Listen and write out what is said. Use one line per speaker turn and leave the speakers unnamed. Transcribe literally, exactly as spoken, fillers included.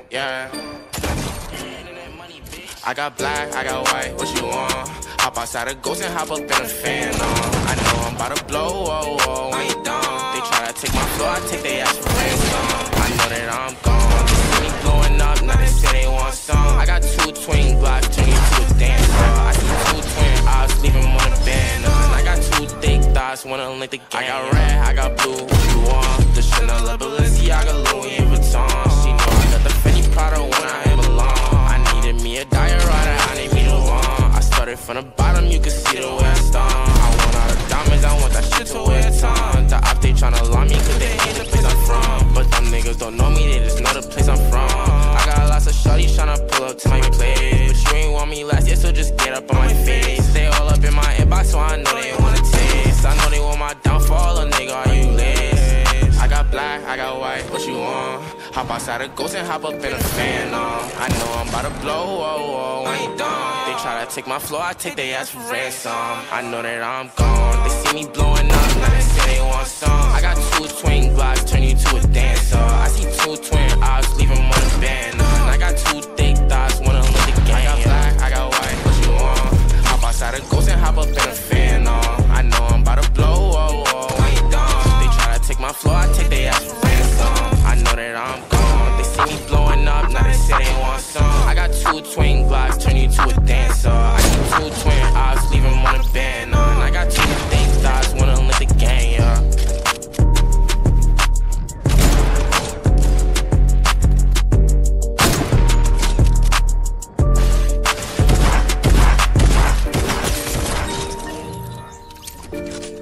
yeah. I got black, I got white, what you want? Hop outside a ghost and hop up in a fan, uh. I know I'm about to blow, oh, oh, when you done. They try to take my floor, I take their ass for ransom. I know that I'm gone, they see me blowing up, now they say they want some. I got two twin blocks, turn you to a dancer. I see two twin eyes, leave them on a banner. I got two thick thighs, wanna link the game. I got red, I got blue, what you want? The Chanel, the Balenciaga, Louis Vuitton. She know I got the Fendi Prada when I belong. I needed me a diet rider, I need me the one. I started from the bottom, you can see the way I stung. I want all the diamonds, I want that shit to wear a ton. The op, they tryna lie me, cause they ain't the place I'm from. But them niggas don't know me, they just know the place I'm from. I got lots of shorties tryna pull up to my place, but you ain't want me last year, so just get up on my face. They all up in my inbox, so I know they wanna taste. I know they want my downfall, a nigga, are you lazy? I got black, I got white, what you want? Hop outside a ghost and hop up in a fan, uh. I know I'm about to blow, oh, oh, when you done. They try to take my floor, I take their ass for ransom. I know that I'm gone, they see me blowing up, now they say they want some. I got two twin blocks, turn you to a dancer. I see two twin eyes, leave them on a banner. And I got two thick thighs, wanna live the game. I got black, I got white, what you want? Hop outside a ghost and hop up in a fan, uh. I know I'm about to blow, oh, oh, when you done. They try to take my floor, I take their ass for ransom. I know that I'm gone, they see me blowing up, now they say they want some. I got two twin blocks, turn you to a dancer. I got two twin eyes, leave them on a banner. And I got two thick thighs, wanna live the game, yeah.
You